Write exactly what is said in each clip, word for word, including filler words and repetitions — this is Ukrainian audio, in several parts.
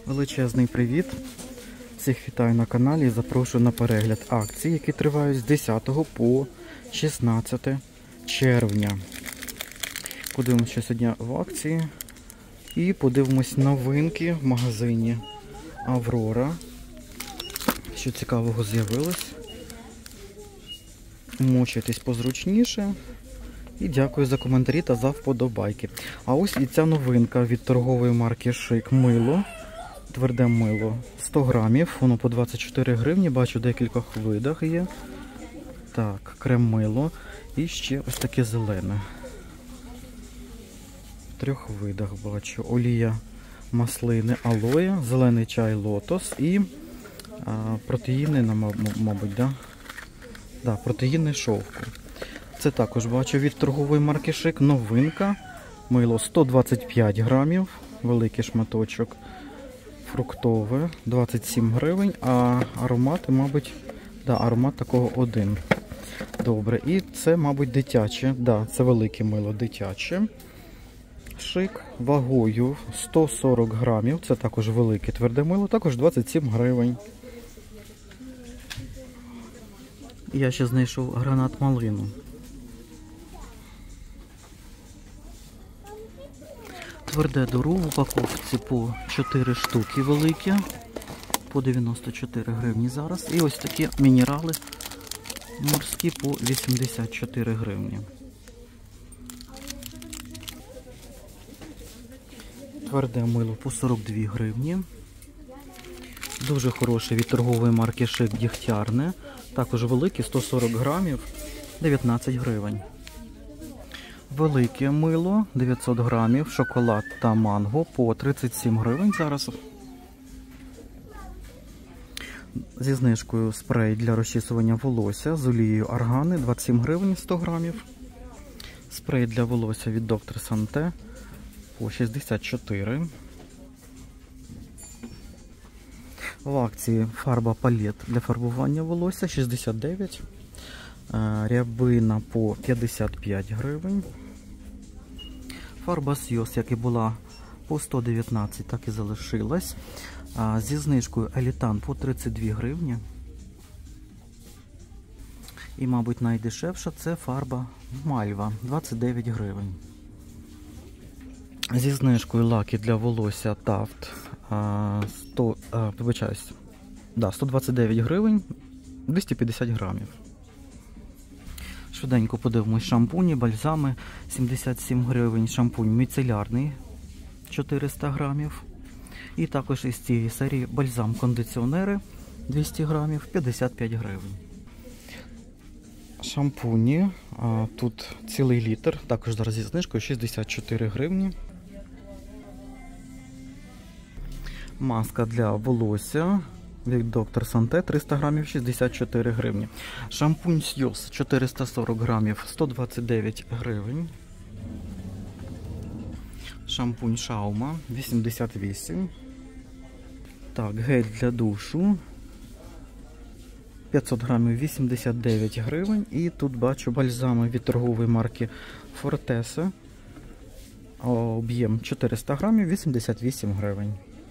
Величезний привіт! Всіх вітаю на каналі і запрошую на перегляд акцій, які тривають з десятого по шістнадцяте червня. Подивимося, що сьогодні в акції. І подивимось новинки в магазині Аврора. Що цікавого з'явилось. Мочитесь позручніше. І дякую за коментарі та за вподобайки. А ось і ця новинка від торгової марки Шик мило. Тверде мило. сто грамів. Воно по двадцять чотири гривні. Бачу, в декількох видах є. Так, крем-мило. І ще ось таке зелене. В трьох видах бачу. Олія маслини алоє, зелений чай лотос і а, протеїни, мабуть, да? Да, протеїни шовку. Це також бачу від торгової марки Шик. Новинка. Мило сто двадцять п'ять грамів. Великий шматочок. Фруктове. двадцять сім гривень. А аромати, мабуть, да, аромат такого один. Добре. І це, мабуть, дитяче. Да, це велике мило дитяче. Шик вагою сто сорок грамів. Це також велике тверде мило. Також двадцять сім гривень. Я ще знайшов гранат малину. Тверде дору в упаковці по чотири штуки великі. По дев'яносто чотири гривні зараз. І ось такі мінерали морські по вісімдесят чотири гривні. Тверде мило по сорок дві гривні. Дуже хороше від торгової марки Шик дігтярне. Також велике, сто сорок грамів, дев'ятнадцять гривень. Велике мило, дев'ятсот грамів, шоколад та манго по тридцять сім гривень зараз. Зі знижкою спрей для розчісування волосся з олією органи, двадцять сім гривень, сто грамів. Спрей для волосся від доктор Санте по шістдесят чотири. В акції фарба палет для фарбування волосся шістдесят дев'ять. Рябина по п'ятдесят п'ять гривень. Фарба Сйоз, як і була по сто дев'ятнадцять, так і залишилась. Зі знижкою Елітан по тридцять дві гривні. І, мабуть, найдешевша це фарба Мальва, двадцять дев'ять гривень. Зі знижкою лаки для волосся Тафт сто, а, вибачаюсь, да, сто двадцять дев'ять гривень, двісті п'ятдесят грамів. Швиденько подивимось шампуні, бальзами сімдесят сім гривень, шампунь міцелярний чотириста грамів. І також із цієї серії бальзам-кондиціонери двісті грамів, п'ятдесят п'ять гривень. Шампуні, а, тут цілий літр, також зараз зі знижкою шістдесят чотири гривні. Маска для волосся від доктор Санте триста грамів, шістдесят чотири гривні. Шампунь Сйоз чотириста сорок грамів, сто двадцять дев'ять гривень. Шампунь Шаума вісімдесят вісім. Так, гель для душу п'ятсот грамів, вісімдесят дев'ять гривень. І тут бачу бальзами від торгової марки Фортеса. Об'єм чотириста грамів, вісімдесят вісім гривень.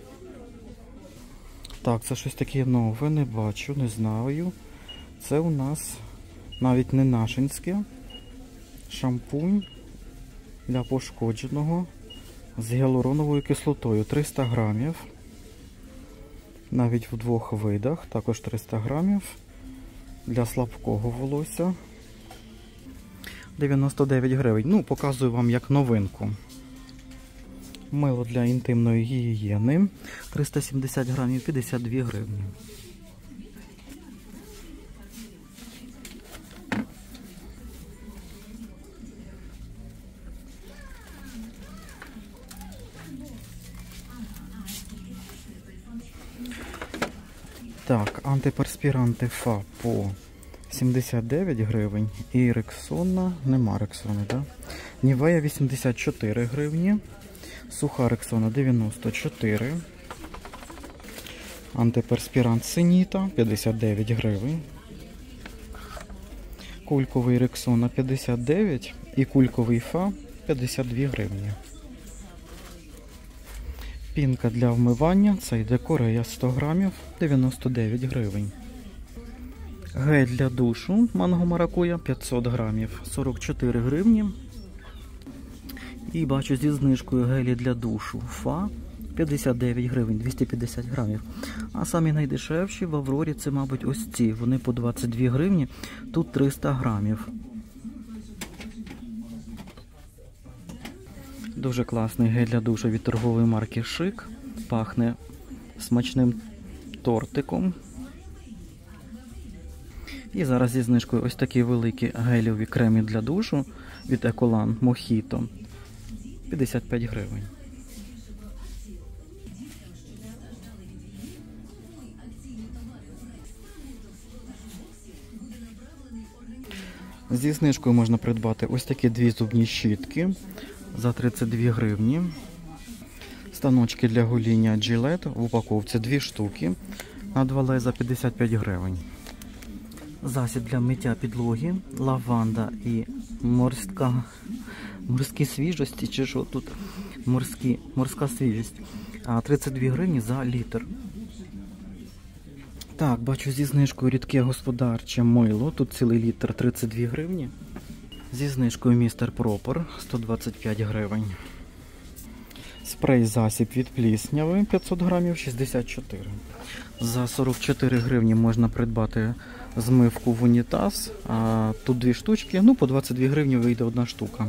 Так, це щось таке нове, не бачу, не знаю. Це у нас навіть не нашинське. Шампунь для пошкодженого з гіалуроновою кислотою триста грамів. Навіть в двох видах, також триста грамів. Для слабкого волосся дев'яносто дев'ять гривень. Ну, показую вам як новинку. Мило для інтимної гігієни триста сімдесят грамів, п'ятдесят дві гривні. Так, антиперспіранти Фа по сімдесят дев'ять гривень і Рексона, нема Рексони, да? Нівея вісімдесят чотири гривні. Суха Рексона дев'яносто чотири. Антиперспірант Синіта п'ятдесят дев'ять гривень. Кульковий Рексона п'ятдесят дев'ять і кульковий Фа п'ятдесят дві гривні. Пінка для вмивання, це йде Корея сто грамів, дев'яносто дев'ять гривень. Гель для душу манго маракуя п'ятсот грамів, сорок чотири гривні. І бачу зі знижкою гелі для душу Фа п'ятдесят дев'ять гривень, двісті п'ятдесят грамів. А самі найдешевші в Аврорі це, мабуть, ось ці. Вони по двадцять дві гривні, тут триста грамів. Дуже класний гель для душу від торгової марки Шик. Пахне смачним тортиком. І зараз зі знижкою ось такі великі гелеві креми для душу від Еколан Мохіто. п'ятдесят п'ять гривень. Зі знижкою можна придбати ось такі дві зубні щітки за тридцять дві гривні. Станочки для гоління Gillette в упаковці дві штуки на два леза п'ятдесят п'ять гривень. Засіб для миття підлоги, лаванда і морська, морські свіжості, чи що тут морські, морська свіжість, тридцять дві гривні за літр. Так, бачу зі знижкою рідке господарче мило, тут цілий літр тридцять дві гривні. Зі знижкою містер Пропер сто двадцять п'ять гривень. Спрей засіб від плісняви п'ятсот грамів шістдесят чотири. За сорок чотири гривні можна придбати змивку в унітаз. А тут дві штучки, ну по двадцять дві гривні вийде одна штука.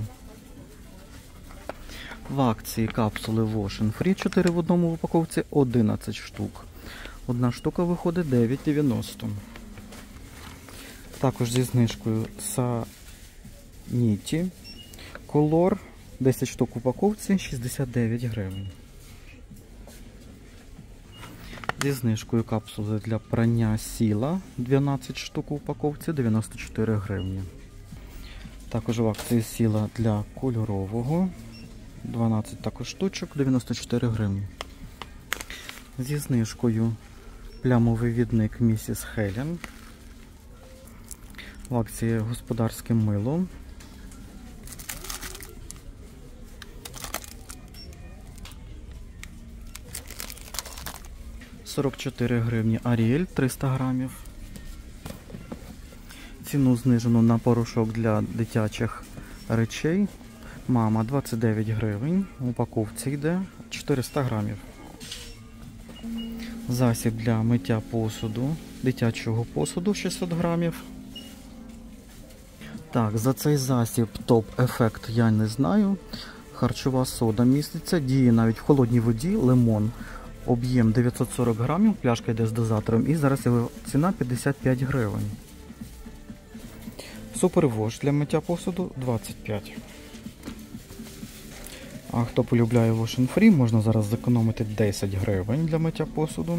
В акції капсули Wash and Free чотири в одному в упаковці одинадцять штук. Одна штука виходить дев'ять дев'яносто. Також зі знижкою Саніті Color десять штук в упаковці шістдесят дев'ять гривень. Зі знижкою капсули для прання Сіла дванадцять штук в упаковці дев'яносто чотири гривні. Також в акції Сіла для кольорового дванадцять також штучок дев'яносто чотири гривні. Зі знижкою плямовий відник місіс Хелен. В акції господарське мило. сорок чотири гривні Аріель триста грамів. Ціну знижено на порошок для дитячих речей. Мама двадцять дев'ять гривень. В упаковці йде чотириста грамів. Засіб для миття посуду, дитячого посуду шістсот грамів. Так, за цей засіб топ-ефект я не знаю. Харчова сода міститься, діє навіть в холодній воді, лимон. Об'єм дев'ятсот сорок грамів, пляшка йде з дозатором і зараз його ціна п'ятдесят п'ять гривень. Супервош для миття посуду двадцять п'ять. А хто полюбляє Wash and Free, можна зараз зекономити десять гривень для миття посуду.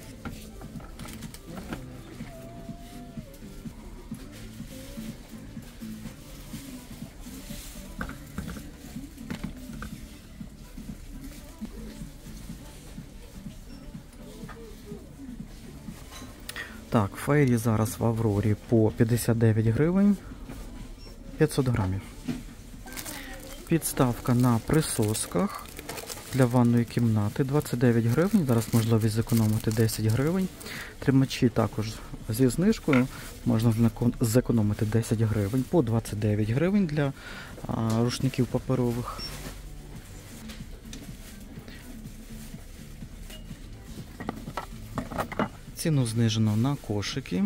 Так, фейрі зараз в Аврорі по п'ятдесят дев'ять гривень, п'ятсот грамів. Підставка на присосках для ванної кімнати двадцять дев'ять гривень, зараз можливість зекономити десять гривень. Тримачі також зі знижкою, можна зекономити десять гривень, по двадцять дев'ять гривень для а, рушників паперових. Ціну знижено на кошики.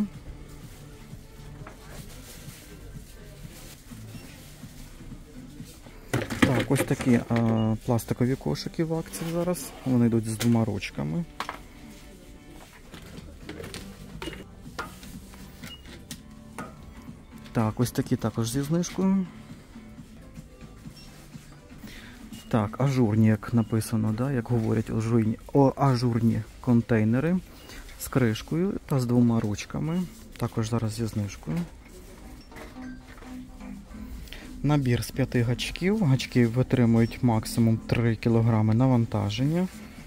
Так, ось такі а, пластикові кошики в акції зараз. Вони йдуть з двома ручками. Так, ось такі також зі знижкою. Так, ажурні, як написано, да, як говорять, ажурні, о, ажурні контейнери з кришкою та з двома ручками. Також зараз зі знижкою. Набір з п'яти гачків. Гачки витримують максимум три кілограми навантаження.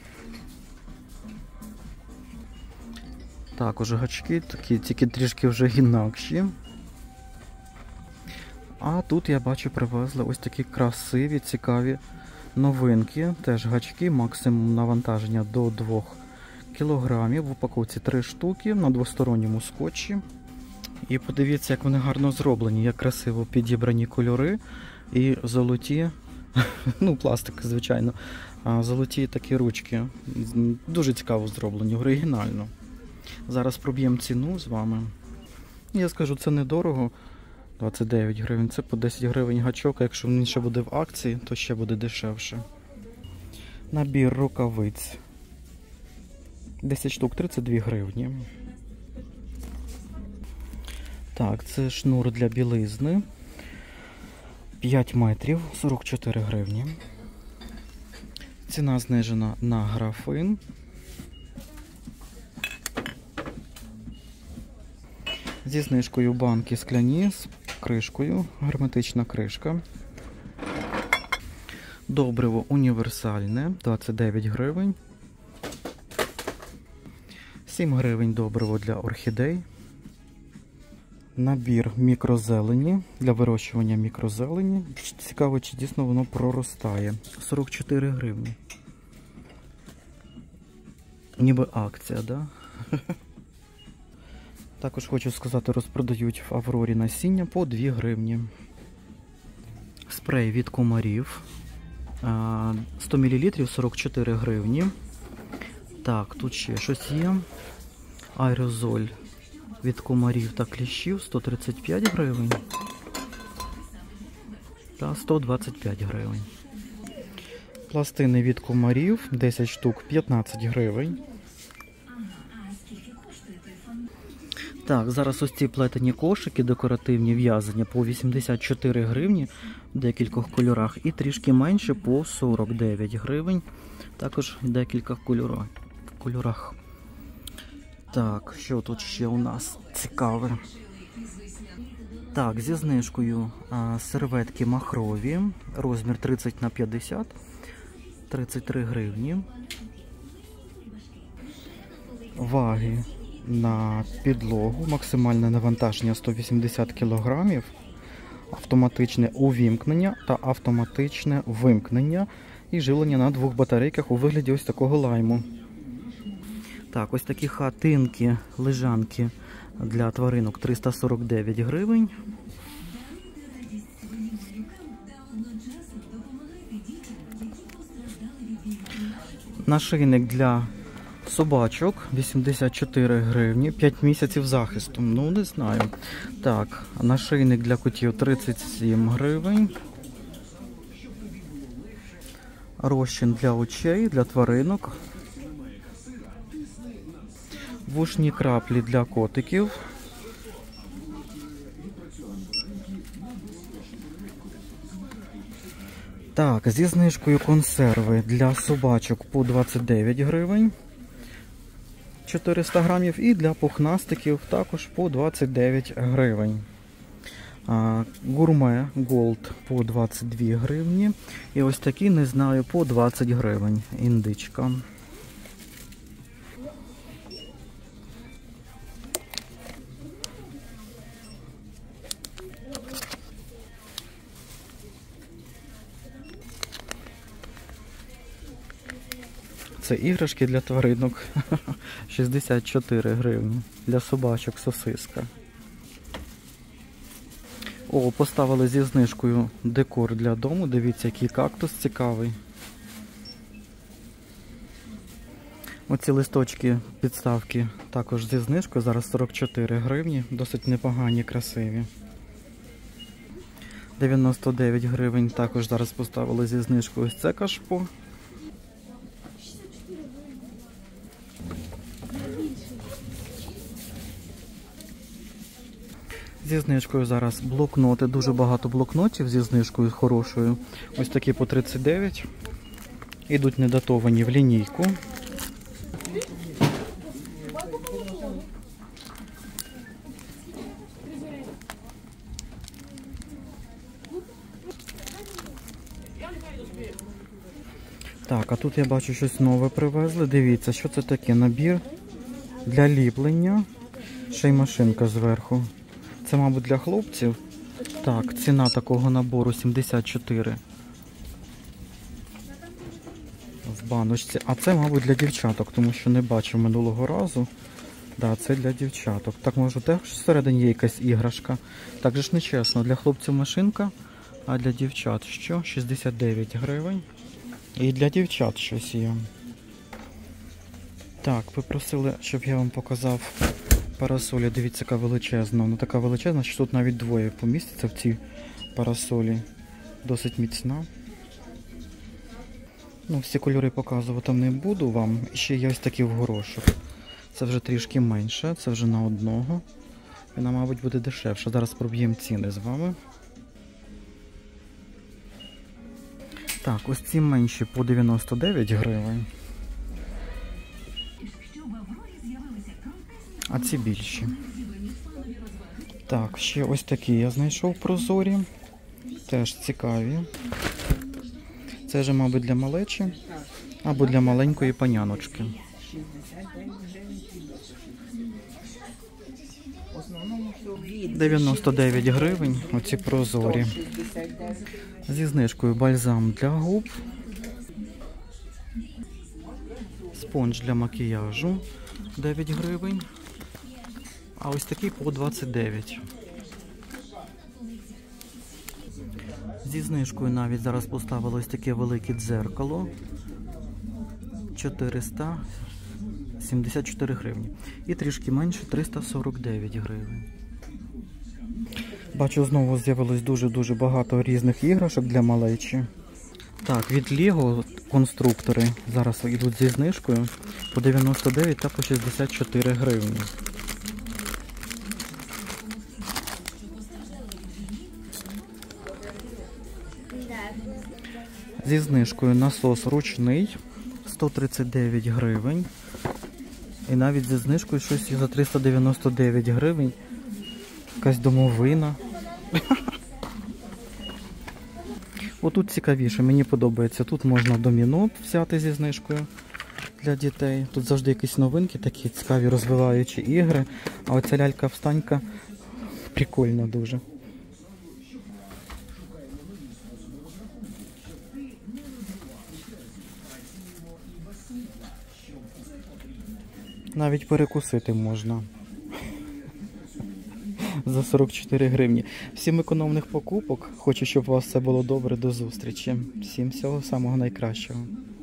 Також гачки, такі, тільки трішки вже інакші. А тут я бачу привезли ось такі красиві, цікаві Новинки, теж гачки, максимум навантаження до двох кілограмів. В упаковці три штуки на двосторонньому скотчі. І подивіться, як вони гарно зроблені, як красиво підібрані кольори і золоті, ну пластик, звичайно, а золоті такі ручки. Дуже цікаво зроблені, оригінально. Зараз проб'ємо ціну з вами. Я скажу, це недорого, двадцять дев'ять гривень, це по десять гривень гачок, а якщо він ще буде в акції, то ще буде дешевше. Набір рукавиць, десять штук, тридцять дві гривні. Так, це шнур для білизни, п'ять метрів, сорок чотири гривні. Ціна знижена на графин. Зі знижкою банки скляні з кришкою, герметична кришка. Добриво універсальне, двадцять дев'ять гривень. сім гривень добриво для орхідей. Набір мікрозелені, для вирощування мікрозелені. Цікаво, чи дійсно воно проростає. сорок чотири гривні. Ніби акція, да? Також хочу сказати, розпродають в Аврорі насіння по дві гривні. Спрей від комарів. сто мілілітрів, сорок чотири гривні. Так, тут ще щось є. Аерозоль від комарів та кліщів, сто тридцять п'ять гривень. Та сто двадцять п'ять гривень. Пластини від комарів, десять штук, п'ятнадцять гривень. Так, зараз ось ці плетені кошики декоративні в'язані по вісімдесят чотири гривні в декількох кольорах і трішки менше по сорок дев'ять гривень. Також в декількох кольорах. Так, що тут ще у нас цікаве? Так, зі знижкою а, серветки махрові, розмір тридцять на п'ятдесят, тридцять три гривні. Ваги на підлогу, максимальне навантаження сто вісімдесят кілограмів, автоматичне увімкнення та автоматичне вимкнення і живлення на двох батарейках у вигляді ось такого лайму. Так, ось такі хатинки, лежанки для тваринок триста сорок дев'ять гривень. Нашийник для собачок вісімдесят чотири гривні, п'ять місяців захисту. Ну, не знаю. Так, нашийник для котів тридцять сім гривень. Розчин для очей, для тваринок. Вушні краплі для котиків. Так, зі знижкою консерви для собачок по двадцять дев'ять гривень. чотириста грамів. І для пухнастиків також по двадцять дев'ять гривень. А, гурме Голд по двадцять дві гривні. І ось такі, не знаю, по двадцять гривень. Індичка. Це іграшки для тваринок. шістдесят чотири гривні. Для собачок сосиска. О, поставили зі знижкою декор для дому. Дивіться, який кактус цікавий. Оці листочки підставки також зі знижкою. Зараз сорок чотири гривні. Досить непогані, красиві. дев'яносто дев'ять гривень. Також зараз поставили зі знижкою ось це кашпо. Зі знижкою зараз блокноти, дуже багато блокнотів зі знижкою хорошою. Ось такі по тридцять дев'ять. Ідуть недатовані в лінійку. Так, а тут я бачу щось нове привезли. Дивіться, що це таке? Набір для ліплення. Ще й машинка зверху. Це, мабуть, для хлопців. Так, ціна такого набору сімдесят чотири баночці. А це, мабуть, для дівчаток, тому що не бачив минулого разу. Да, це для дівчаток. Так, може, теж всередині є якась іграшка. Так же ж нечесно. Для хлопців машинка, а для дівчат що? шістдесят дев'ять гривень. І для дівчат щось є. Так, ви просили, щоб я вам показав парасолі. Дивіться, яка величезна. Вона така величезна, що тут навіть двоє поміститься в цій парасолі. Досить міцна. Ну, всі кольори показувати не буду вам. І ще є ось такі в горошок. Це вже трішки менше, це вже на одного. Вона, мабуть, буде дешевша. Зараз проб'ємо ціни з вами. Так, ось ці менші по дев'яносто дев'ять гривень. А ці більші. Так, ще ось такі я знайшов прозорі. Теж цікаві. Це вже, мабуть, для малечі. Або для маленької паняночки. дев'яносто дев'ять гривень, оці прозорі. Зі знижкою бальзам для губ. Спонж для макіяжу дев'ять гривень. А ось такий по двадцять дев'ять. Зі знижкою навіть зараз поставили ось таке велике дзеркало. чотириста сімдесят чотири гривні. І трішки менше триста сорок дев'ять гривень. Бачу, знову з'явилось дуже-дуже багато різних іграшок для малечі. Так, від Lego конструктори зараз йдуть зі знижкою по дев'яносто дев'ять та по шістдесят чотири гривні. Зі знижкою насос ручний сто тридцять дев'ять гривень. І навіть зі знижкою щось за триста дев'яносто дев'ять гривень. Якась домовина. Отут цікавіше, мені подобається. Тут можна доміно взяти зі знижкою для дітей. Тут завжди якісь новинки, такі цікаві розвиваючі ігри. А оця лялька-встанька прикольна дуже. Навіть перекусити можна. За сорок чотири гривні. Всім економних покупок. Хочу, щоб у вас все було добре. До зустрічі. Всім всього самого найкращого.